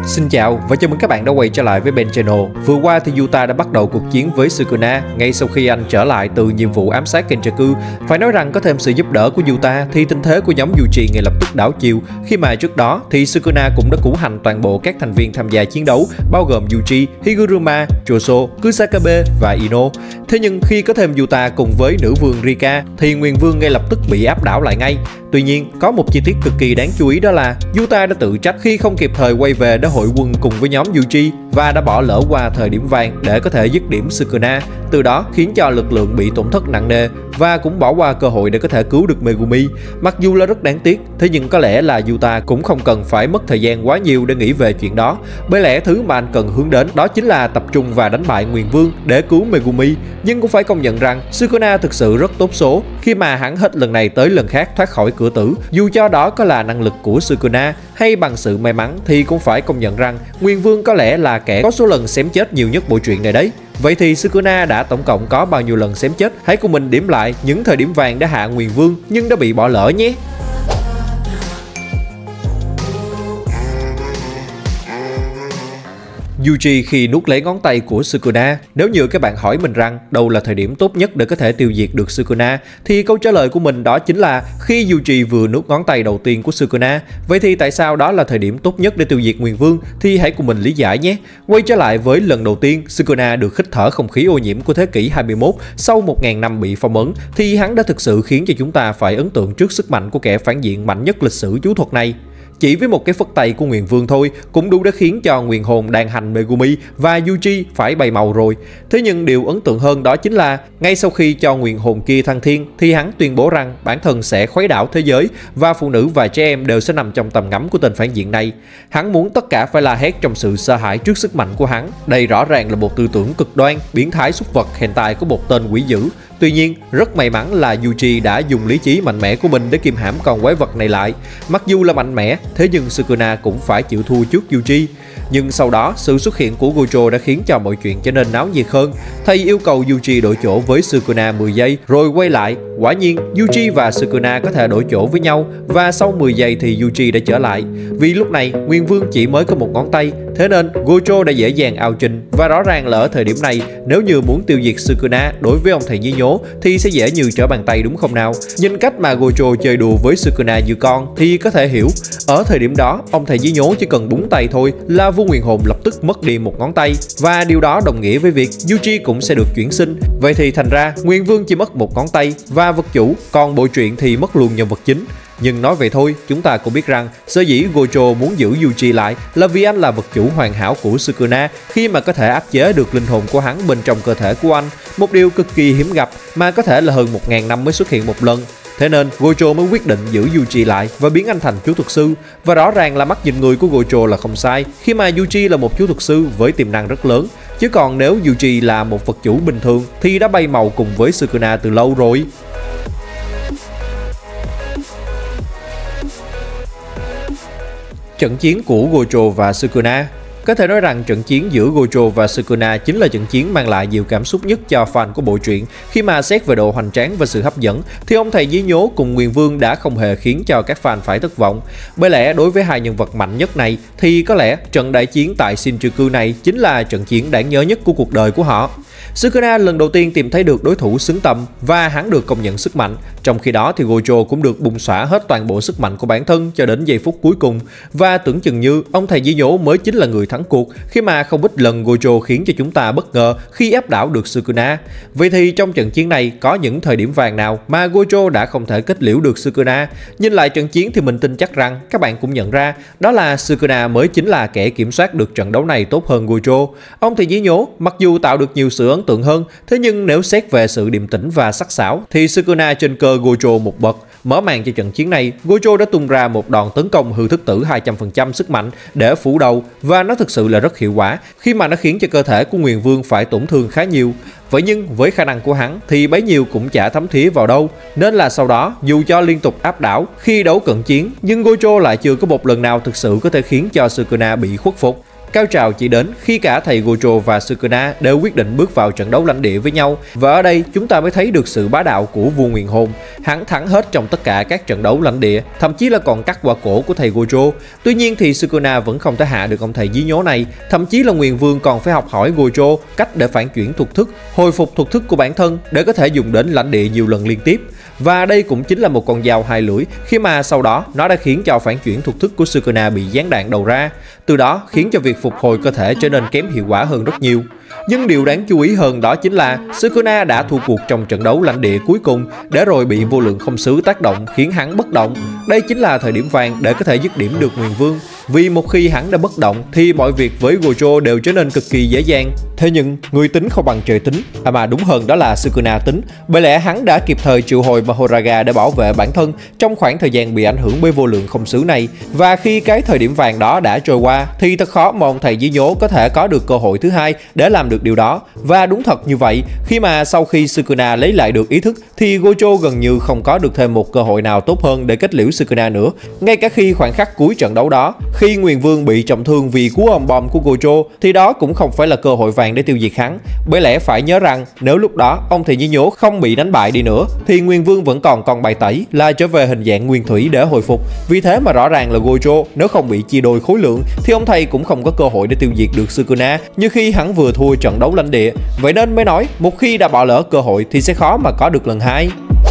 Xin chào và chào mừng các bạn đã quay trở lại với Ben Channel. Vừa qua thì Yuta đã bắt đầu cuộc chiến với Sukuna ngay sau khi anh trở lại từ nhiệm vụ ám sát Kenjaku. Phải nói rằng có thêm sự giúp đỡ của Yuta thì tình thế của nhóm Yuji ngay lập tức đảo chiều, khi mà trước đó thì Sukuna cũng đã củ hành toàn bộ các thành viên tham gia chiến đấu, bao gồm Yuji, Higuruma, Choso, Kusakabe và Ino. Thế nhưng khi có thêm Yuta cùng với nữ vương Rika thì Nguyền Vương ngay lập tức bị áp đảo lại ngay. Tuy nhiên, có một chi tiết cực kỳ đáng chú ý, đó là Yuta đã tự trách khi không kịp thời quay về để hội quân cùng với nhóm Yuji và đã bỏ lỡ qua thời điểm vàng để có thể dứt điểm Sukuna, từ đó khiến cho lực lượng bị tổn thất nặng nề và cũng bỏ qua cơ hội để có thể cứu được Megumi. Mặc dù là rất đáng tiếc, thế nhưng có lẽ là Yuta cũng không cần phải mất thời gian quá nhiều để nghĩ về chuyện đó, bởi lẽ thứ mà anh cần hướng đến đó chính là tập trung và đánh bại Nguyền Vương để cứu Megumi. Nhưng cũng phải công nhận rằng Sukuna thực sự rất tốt số khi mà hắn hết lần này tới lần khác thoát khỏi cửa tử. Dù cho đó có là năng lực của Sukuna hay bằng sự may mắn thì cũng phải công nhận rằng Nguyền Vương có lẽ là kẻ có số lần xém chết nhiều nhất bộ truyện này đấy. Vậy thì Sukuna đã tổng cộng có bao nhiêu lần xém chết? Hãy cùng mình điểm lại những thời điểm vàng đã hạ Nguyền Vương nhưng đã bị bỏ lỡ nhé. Yuji khi nuốt lấy ngón tay của Sukuna. Nếu như các bạn hỏi mình rằng đâu là thời điểm tốt nhất để có thể tiêu diệt được Sukuna, thì câu trả lời của mình đó chính là khi Yuji vừa nuốt ngón tay đầu tiên của Sukuna. Vậy thì tại sao đó là thời điểm tốt nhất để tiêu diệt Nguyền Vương? Thì hãy cùng mình lý giải nhé. Quay trở lại với lần đầu tiên Sukuna được hít thở không khí ô nhiễm của thế kỷ 21 sau 1000 năm bị phong ấn, thì hắn đã thực sự khiến cho chúng ta phải ấn tượng trước sức mạnh của kẻ phản diện mạnh nhất lịch sử chú thuật này. Chỉ với một cái phất tay của Nguyền Vương thôi cũng đủ để khiến cho Nguyền Hồn đang hành Megumi và Yuji phải bay màu rồi. Thế nhưng điều ấn tượng hơn đó chính là ngay sau khi cho Nguyền Hồn kia thăng thiên thì hắn tuyên bố rằng bản thân sẽ khuấy đảo thế giới và phụ nữ và trẻ em đều sẽ nằm trong tầm ngắm của tên phản diện này. Hắn muốn tất cả phải la hét trong sự sợ hãi trước sức mạnh của hắn. Đây rõ ràng là một tư tưởng cực đoan, biến thái súc vật hentai của một tên quỷ dữ. Tuy nhiên, rất may mắn là Yuji đã dùng lý trí mạnh mẽ của mình để kìm hãm con quái vật này lại. Mặc dù là mạnh mẽ, thế nhưng Sukuna cũng phải chịu thua trước Yuji. Nhưng sau đó, sự xuất hiện của Gojo đã khiến cho mọi chuyện trở nên náo nhiệt hơn. Thầy yêu cầu Yuji đổi chỗ với Sukuna 10 giây rồi quay lại. Quả nhiên, Yuji và Sukuna có thể đổi chỗ với nhau và sau 10 giây thì Yuji đã trở lại. Vì lúc này, Nguyên Vương chỉ mới có một ngón tay, thế nên Gojo đã dễ dàng ao trình. Và rõ ràng là ở thời điểm này, nếu như muốn tiêu diệt Sukuna đối với ông thầy nhí nhố thì sẽ dễ như trở bàn tay đúng không nào? Nhìn cách mà Gojo chơi đùa với Sukuna như con thì có thể hiểu, ở thời điểm đó, ông thầy nhí nhố chỉ cần búng tay thôi là vua Nguyền Hồn lập tức mất đi một ngón tay, và điều đó đồng nghĩa với việc Yuji cũng sẽ được chuyển sinh. Vậy thì thành ra Nguyên Vương chỉ mất một ngón tay và vật chủ, còn bộ truyện thì mất luôn nhân vật chính. Nhưng nói vậy thôi, chúng ta cũng biết rằng sở dĩ Gojo muốn giữ Yuji lại là vì anh là vật chủ hoàn hảo của Sukuna khi mà có thể áp chế được linh hồn của hắn bên trong cơ thể của anh, một điều cực kỳ hiếm gặp mà có thể là hơn 1000 năm mới xuất hiện một lần. Thế nên Gojo mới quyết định giữ Yuji lại và biến anh thành chú thuật sư. Và rõ ràng là mắt nhìn người của Gojo là không sai, khi mà Yuji là một chú thuật sư với tiềm năng rất lớn. Chứ còn nếu Yuji là một vật chủ bình thường thì đã bay màu cùng với Sukuna từ lâu rồi. Trận chiến của Gojo và Sukuna. Có thể nói rằng trận chiến giữa Gojo và Sukuna chính là trận chiến mang lại nhiều cảm xúc nhất cho fan của bộ truyện. Khi mà xét về độ hoành tráng và sự hấp dẫn thì ông thầy nhí nhố cùng Nguyền Vương đã không hề khiến cho các fan phải thất vọng. Bởi lẽ đối với hai nhân vật mạnh nhất này thì có lẽ trận đại chiến tại Shinjuku này chính là trận chiến đáng nhớ nhất của cuộc đời của họ. Sukuna lần đầu tiên tìm thấy được đối thủ xứng tầm và hắn được công nhận sức mạnh. Trong khi đó thì Gojo cũng được bùng xõa hết toàn bộ sức mạnh của bản thân cho đến giây phút cuối cùng. Và tưởng chừng như ông thầy nhí nhố mới chính là người thắng cuộc, khi mà không ít lần Gojo khiến cho chúng ta bất ngờ khi áp đảo được Sukuna. Vậy thì trong trận chiến này có những thời điểm vàng nào mà Gojo đã không thể kết liễu được Sukuna? Nhìn lại trận chiến thì mình tin chắc rằng các bạn cũng nhận ra đó là Sukuna mới chính là kẻ kiểm soát được trận đấu này tốt hơn Gojo. Ông thầy nhí nhố mặc dù tạo được nhiều sự ấn tượng hơn, thế nhưng nếu xét về sự điềm tĩnh và sắc sảo thì Sukuna trên cơ Gojo một bậc. Mở màn cho trận chiến này, Gojo đã tung ra một đòn tấn công hư thức tử 200% sức mạnh để phủ đầu, và nó thực sự là rất hiệu quả khi mà nó khiến cho cơ thể của Nguyền Vương phải tổn thương khá nhiều. Vậy nhưng với khả năng của hắn thì bấy nhiêu cũng chả thấm thía vào đâu, nên là sau đó dù cho liên tục áp đảo khi đấu cận chiến nhưng Gojo lại chưa có một lần nào thực sự có thể khiến cho Sukuna bị khuất phục. Cao trào chỉ đến khi cả thầy Gojo và Sukuna đều quyết định bước vào trận đấu lãnh địa với nhau, và ở đây chúng ta mới thấy được sự bá đạo của vua Nguyền Hồn. Hắn thắng hết trong tất cả các trận đấu lãnh địa, thậm chí là còn cắt qua cổ của thầy Gojo. Tuy nhiên thì Sukuna vẫn không thể hạ được ông thầy dí nhố này, thậm chí là Nguyền Vương còn phải học hỏi Gojo cách để phản chuyển thuật thức, hồi phục thuật thức của bản thân để có thể dùng đến lãnh địa nhiều lần liên tiếp. Và đây cũng chính là một con dao hai lưỡi, khi mà sau đó nó đã khiến cho phản chuyển thuật thức của Sukuna bị giáng đạn đầu ra, từ đó khiến cho việc phục hồi cơ thể trở nên kém hiệu quả hơn rất nhiều. Nhưng điều đáng chú ý hơn đó chính là Sukuna đã thua cuộc trong trận đấu lãnh địa cuối cùng, để rồi bị vô lượng không xứ tác động khiến hắn bất động. Đây chính là thời điểm vàng để có thể dứt điểm được Nguyền Vương, vì một khi hắn đã bất động thì mọi việc với Gojo đều trở nên cực kỳ dễ dàng. Thế nhưng người tính không bằng trời tính, mà đúng hơn đó là Sukuna tính, bởi lẽ hắn đã kịp thời triệu hồi Mahoraga để bảo vệ bản thân trong khoảng thời gian bị ảnh hưởng bởi vô lượng không xứ này. Và khi cái thời điểm vàng đó đã trôi qua thì thật khó mà ông thầy dí nhố có thể có được cơ hội thứ hai để làm được điều đó. Và đúng thật như vậy, khi mà sau khi Sukuna lấy lại được ý thức thì Gojo gần như không có được thêm một cơ hội nào tốt hơn để kết liễu Sukuna nữa. Ngay cả khi khoảnh khắc cuối trận đấu đó, khi Nguyền Vương bị trọng thương vì cú ôm bom của Gojo, thì đó cũng không phải là cơ hội vàng để tiêu diệt hắn. Bởi lẽ phải nhớ rằng nếu lúc đó ông thầy dí nhố không bị đánh bại đi nữa thì Nguyền Vương vẫn còn con bài tẩy là trở về hình dạng nguyên thủy để hồi phục. Vì thế mà rõ ràng là Gojo nếu không bị chia đôi khối lượng thì ông thầy cũng không có cơ hội để tiêu diệt được Sukuna như khi hắn vừa thua trận đấu lãnh địa. Vậy nên mới nói một khi đã bỏ lỡ cơ hội thì sẽ khó mà có được lần hai.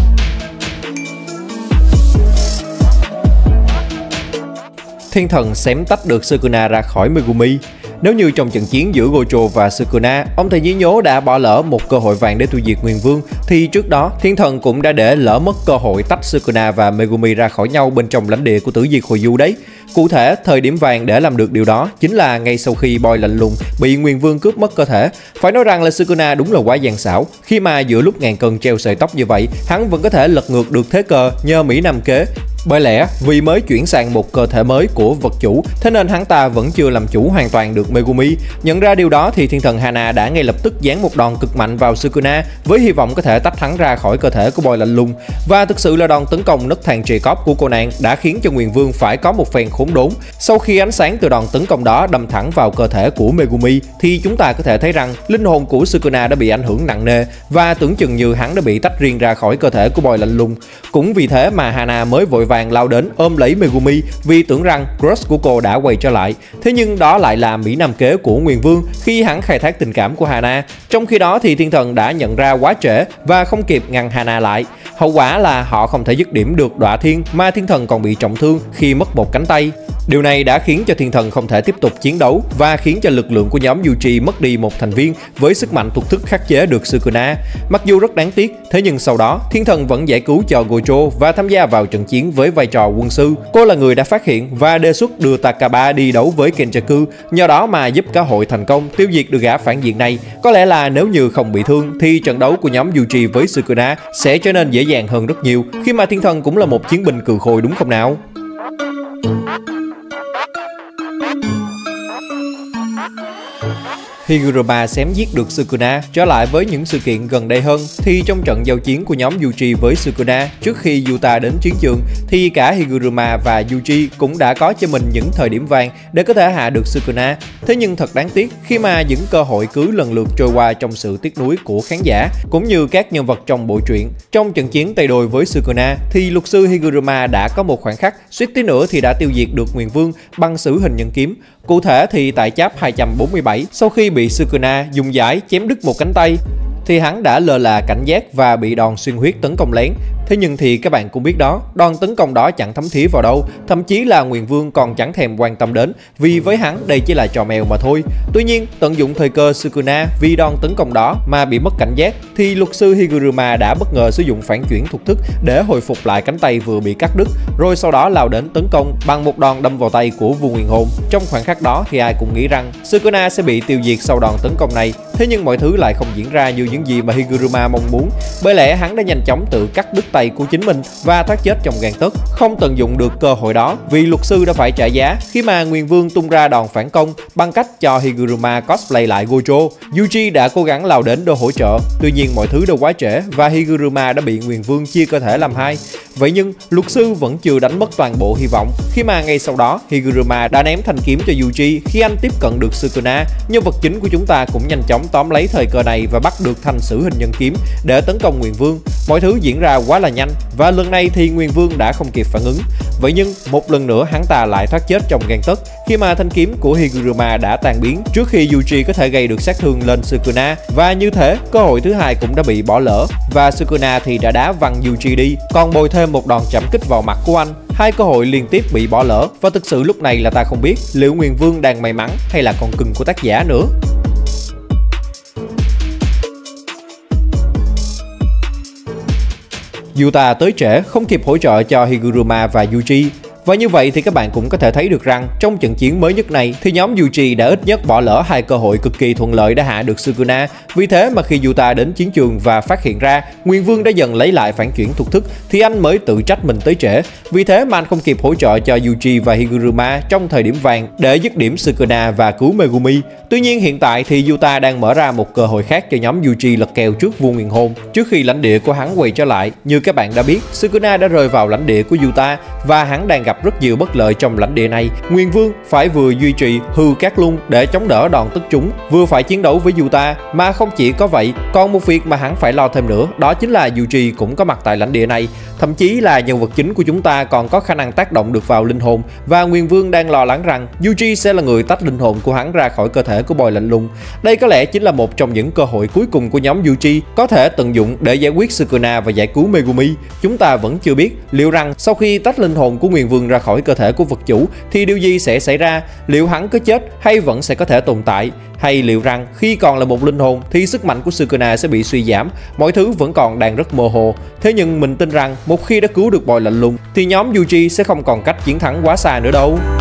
Thiên thần xém tách được Sukuna ra khỏi Megumi. Nếu như trong trận chiến giữa Gojo và Sukuna, ông thầy dí nhố đã bỏ lỡ một cơ hội vàng để tiêu diệt Nguyền Vương, thì trước đó thiên thần cũng đã để lỡ mất cơ hội tách Sukuna và Megumi ra khỏi nhau bên trong lãnh địa của Tử Diệt Hồi Du đấy. Cụ thể, thời điểm vàng để làm được điều đó chính là ngay sau khi Boy lạnh lùng bị Nguyền Vương cướp mất cơ thể. Phải nói rằng là Sukuna đúng là quá gian xảo, khi mà giữa lúc ngàn cân treo sợi tóc như vậy, hắn vẫn có thể lật ngược được thế cờ nhờ Mỹ Nam kế. Bởi lẽ vì mới chuyển sang một cơ thể mới của vật chủ, thế nên hắn ta vẫn chưa làm chủ hoàn toàn được Megumi. Nhận ra điều đó thì thiên thần Hana đã ngay lập tức giáng một đòn cực mạnh vào Sukuna với hy vọng có thể tách hắn ra khỏi cơ thể của Boy lạnh lùng. Và thực sự là đòn tấn công nấc thang Jacob của cô nàng đã khiến cho Nguyền Vương phải có một phen khốn đốn. Sau khi ánh sáng từ đòn tấn công đó đâm thẳng vào cơ thể của Megumi thì chúng ta có thể thấy rằng linh hồn của Sukuna đã bị ảnh hưởng nặng nề và tưởng chừng như hắn đã bị tách riêng ra khỏi cơ thể của Boy lạnh lùng. Cũng vì thế mà Hana mới vội vàng lao đến ôm lấy Megumi vì tưởng rằng crush của cô đã quay trở lại. Thế nhưng đó lại là Mỹ Nam kế của Nguyền Vương khi hắn khai thác tình cảm của Hana. Trong khi đó thì thiên thần đã nhận ra quá trễ và không kịp ngăn Hana lại. Hậu quả là họ không thể dứt điểm được Đọa Thiên, mà thiên thần còn bị trọng thương khi mất một cánh tay. Điều này đã khiến cho thiên thần không thể tiếp tục chiến đấu và khiến cho lực lượng của nhóm Yuji mất đi một thành viên với sức mạnh thuật thức khắc chế được Sukuna. Mặc dù rất đáng tiếc, thế nhưng sau đó thiên thần vẫn giải cứu cho Gojo và tham gia vào trận chiến với vai trò quân sư. Cô là người đã phát hiện và đề xuất đưa Takaba đi đấu với Kenjaku, nhờ đó mà giúp cả hội thành công tiêu diệt được gã phản diện này. Có lẽ là nếu như không bị thương thì trận đấu của nhóm Yuji với Sukuna sẽ trở nên dễ dàng hơn rất nhiều, khi mà thiên thần cũng là một chiến binh cừ khôi đúng không nào? Higuruma xém giết được Sukuna. Trở lại với những sự kiện gần đây hơn thì trong trận giao chiến của nhóm Yuji với Sukuna trước khi Yuta đến chiến trường thì cả Higuruma và Yuji cũng đã có cho mình những thời điểm vàng để có thể hạ được Sukuna. Thế nhưng thật đáng tiếc khi mà những cơ hội cứ lần lượt trôi qua trong sự tiếc nuối của khán giả cũng như các nhân vật trong bộ truyện. Trong trận chiến tay đôi với Sukuna thì luật sư Higuruma đã có một khoảnh khắc suýt tí nữa thì đã tiêu diệt được Nguyền Vương bằng sử hình nhân kiếm. Cụ thể thì tại chap 247, sau khi bị Sukuna dùng dải chém đứt một cánh tay thì hắn đã lơ là cảnh giác và bị đòn xuyên huyết tấn công lén. Thế nhưng thì các bạn cũng biết đó, đòn tấn công đó chẳng thấm thía vào đâu, thậm chí là Nguyền Vương còn chẳng thèm quan tâm đến, vì với hắn đây chỉ là trò mèo mà thôi. Tuy nhiên, tận dụng thời cơ Sukuna vì đòn tấn công đó mà bị mất cảnh giác thì luật sư Higuruma đã bất ngờ sử dụng phản chuyển thuật thức để hồi phục lại cánh tay vừa bị cắt đứt, rồi sau đó lao đến tấn công bằng một đòn đâm vào tay của vua Nguyền Hồn. Trong khoảnh khắc đó thì ai cũng nghĩ rằng Sukuna sẽ bị tiêu diệt sau đòn tấn công này. Thế nhưng mọi thứ lại không diễn ra như những gì mà Higuruma mong muốn, bởi lẽ hắn đã nhanh chóng tự cắt đứt tay tay của chính mình và thoát chết trong gang tấc. Không tận dụng được cơ hội đó vì luật sư đã phải trả giá khi mà Nguyền Vương tung ra đòn phản công bằng cách cho Higuruma cosplay lại Gojo. Yuji đã cố gắng lao đến để hỗ trợ, tuy nhiên mọi thứ đã quá trễ và Higuruma đã bị Nguyền Vương chia cơ thể làm hai. Vậy nhưng luật sư vẫn chưa đánh mất toàn bộ hy vọng khi mà ngay sau đó Higuruma đã ném thanh kiếm cho Yuji khi anh tiếp cận được Sukuna. Nhân vật chính của chúng ta cũng nhanh chóng tóm lấy thời cơ này và bắt được thanh sử hình nhân kiếm để tấn công Nguyền Vương. Mọi thứ diễn ra quá là nhanh và lần này thì Nguyền Vương đã không kịp phản ứng. Vậy nhưng một lần nữa hắn ta lại thoát chết trong gang tấc khi mà thanh kiếm của Higuruma đã tan biến trước khi Yuji có thể gây được sát thương lên Sukuna, và như thế cơ hội thứ hai cũng đã bị bỏ lỡ và Sukuna thì đã đá văng Yuji đi, còn bồi thêm một đòn chạm kích vào mặt của anh. Hai cơ hội liên tiếp bị bỏ lỡ và thực sự lúc này là ta không biết liệu Nguyền Vương đang may mắn hay là con cưng của tác giả nữa. Yuta tới trễ không kịp hỗ trợ cho Higuruma và Yuji. Và như vậy thì các bạn cũng có thể thấy được rằng trong trận chiến mới nhất này thì nhóm Yuji đã ít nhất bỏ lỡ hai cơ hội cực kỳ thuận lợi để hạ được Sukuna. Vì thế mà khi Yuta đến chiến trường và phát hiện ra Nguyền Vương đã dần lấy lại phản chuyển thuật thức thì anh mới tự trách mình tới trễ. Vì thế mà anh không kịp hỗ trợ cho Yuji và Higuruma trong thời điểm vàng để dứt điểm Sukuna và cứu Megumi. Tuy nhiên hiện tại thì Yuta đang mở ra một cơ hội khác cho nhóm Yuji lật kèo trước vua Nguyền Hồn trước khi lãnh địa của hắn quay trở lại. Như các bạn đã biết, Sukuna đã rơi vào lãnh địa của Yuta và hắn đang gặp rất nhiều bất lợi trong lãnh địa này. Nguyền Vương phải vừa duy trì hư cát lung để chống đỡ đòn tất chúng, vừa phải chiến đấu với Yuta. Mà không chỉ có vậy, còn một việc mà hắn phải lo thêm nữa, đó chính là Yuji cũng có mặt tại lãnh địa này. Thậm chí là nhân vật chính của chúng ta còn có khả năng tác động được vào linh hồn, và Nguyền Vương đang lo lắng rằng Yuji sẽ là người tách linh hồn của hắn ra khỏi cơ thể của boy lạnh lùng. Đây có lẽ chính là một trong những cơ hội cuối cùng của nhóm Yuji có thể tận dụng để giải quyết Sukuna và giải cứu Megumi. Chúng ta vẫn chưa biết liệu rằng sau khi tách linh hồn của Nguyền Vương ra khỏi cơ thể của vật chủ thì điều gì sẽ xảy ra, liệu hắn có chết hay vẫn sẽ có thể tồn tại, hay liệu rằng khi còn là một linh hồn thì sức mạnh của Sukuna sẽ bị suy giảm. Mọi thứ vẫn còn đang rất mơ hồ. Thế nhưng mình tin rằng một khi đã cứu được boy lạnh lùng thì nhóm Yuji sẽ không còn cách chiến thắng quá xa nữa đâu.